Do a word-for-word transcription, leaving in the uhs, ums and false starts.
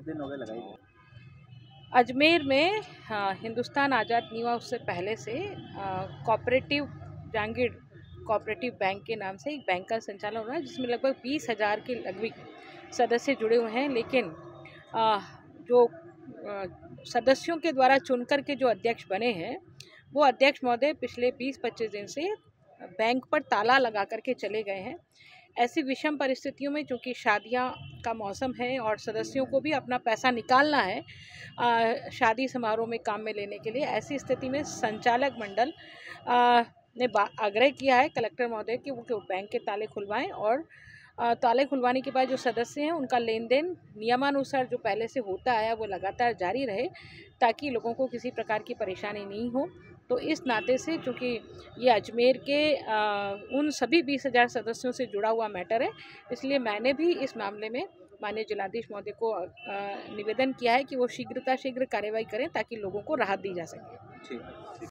दिन हो गए लगाई? अजमेर में हाँ, हिंदुस्तान आज़ाद नहीं हुआ उससे पहले से कोऑपरेटिव जहांगीर कोऑपरेटिव बैंक के नाम से एक बैंक का संचालन हो रहा है, जिसमें लगभग बीस हजार के लगभग सदस्य जुड़े हुए हैं। लेकिन आ, जो आ, सदस्यों के द्वारा चुनकर के जो अध्यक्ष बने हैं, वो अध्यक्ष महोदय पिछले बीस पच्चीस दिन से बैंक पर ताला लगा करके चले गए हैं। ऐसी विषम परिस्थितियों में, चूँकि शादियां का मौसम है और सदस्यों को भी अपना पैसा निकालना है आ, शादी समारोह में काम में लेने के लिए, ऐसी स्थिति में संचालक मंडल आ, ने आग्रह किया है कलेक्टर महोदय कि वो बैंक के ताले खुलवाएं और आ, ताले खुलवाने के बाद जो सदस्य हैं उनका लेन देन नियमानुसार जो पहले से होता है वो लगातार जारी रहे, ताकि लोगों को किसी प्रकार की परेशानी नहीं हो। तो इस नाते से, चूँकि ये अजमेर के आ, उन सभी बीस हज़ार सदस्यों से जुड़ा हुआ मैटर है, इसलिए मैंने भी इस मामले में माननीय जिलाधीश महोदय को निवेदन किया है कि वो शीघ्रता शीघ्र कार्रवाई करें, ताकि लोगों को राहत दी जा सके। ठीक।